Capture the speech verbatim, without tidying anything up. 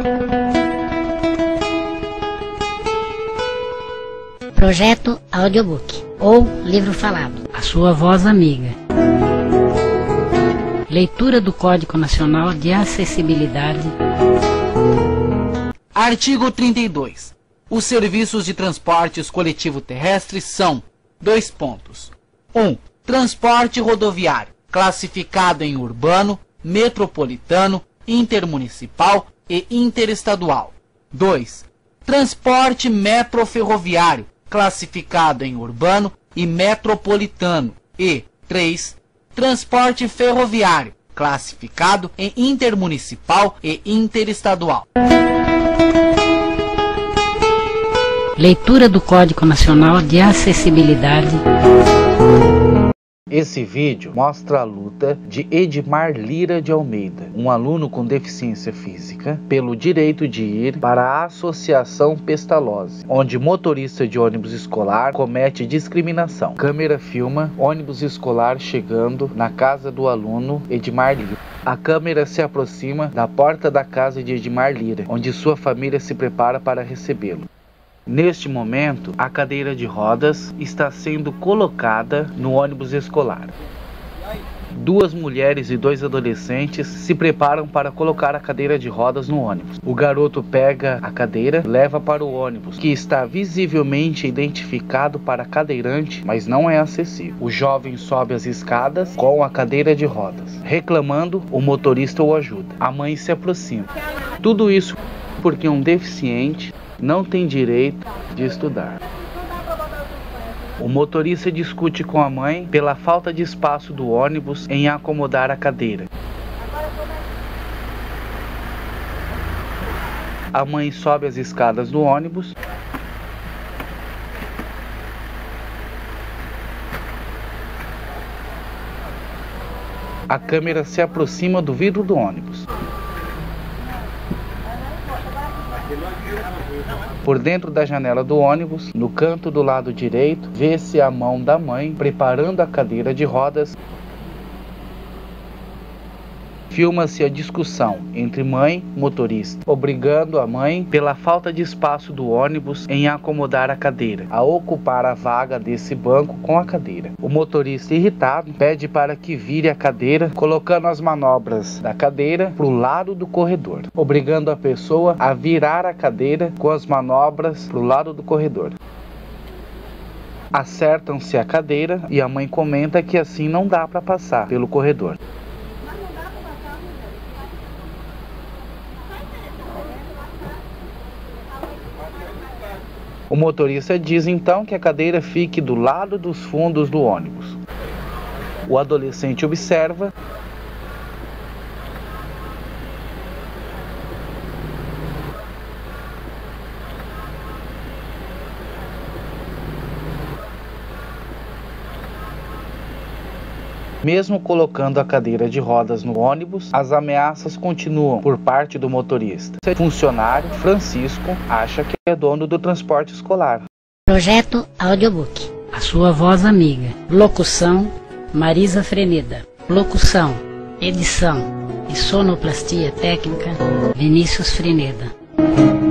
Projeto Audiobook ou livro falado. A sua voz amiga. Leitura do Código Nacional de Acessibilidade. Artigo trinta e dois. Os serviços de transportes coletivo terrestres são: dois pontos. um. Transporte rodoviário, classificado em urbano, metropolitano, intermunicipal e interestadual. dois. Transporte metroferroviário, classificado em urbano e metropolitano. E três. Transporte ferroviário, classificado em intermunicipal e interestadual. Leitura do Código Nacional de Acessibilidade. Esse vídeo mostra a luta de Edmar Lira de Almeida, um aluno com deficiência física, pelo direito de ir para a Associação Pestalozzi, onde motorista de ônibus escolar comete discriminação. Câmera filma ônibus escolar chegando na casa do aluno Edmar Lira. A câmera se aproxima da porta da casa de Edmar Lira, onde sua família se prepara para recebê-lo. Neste momento, a cadeira de rodas está sendo colocada no ônibus escolar. Duas mulheres e dois adolescentes se preparam para colocar a cadeira de rodas no ônibus. O garoto pega a cadeira e leva para o ônibus, que está visivelmente identificado para cadeirante, mas não é acessível. O jovem sobe as escadas com a cadeira de rodas. Reclamando, o motorista o ajuda. A mãe se aproxima. Tudo isso porque um deficiente não tem direito de estudar. O motorista discute com a mãe pela falta de espaço do ônibus em acomodar a cadeira. A mãe sobe as escadas do ônibus. A câmera se aproxima do vidro do ônibus. Por dentro da janela do ônibus, no canto do lado direito, vê-se a mão da mãe preparando a cadeira de rodas. Filma-se a discussão entre mãe e motorista, obrigando a mãe, pela falta de espaço do ônibus, em acomodar a cadeira, a ocupar a vaga desse banco com a cadeira. O motorista, irritado, pede para que vire a cadeira, colocando as manobras da cadeira para o lado do corredor, obrigando a pessoa a virar a cadeira com as manobras para o lado do corredor. Acertam-se a cadeira e a mãe comenta que assim não dá para passar pelo corredor. O motorista diz então que a cadeira fique do lado dos fundos do ônibus. O adolescente observa. Mesmo colocando a cadeira de rodas no ônibus, as ameaças continuam por parte do motorista. O funcionário, Francisco, acha que é dono do transporte escolar. Projeto Audiobook. A sua voz amiga. Locução: Marisa Freneda. Locução, edição e sonoplastia técnica: Vinícius Freneda.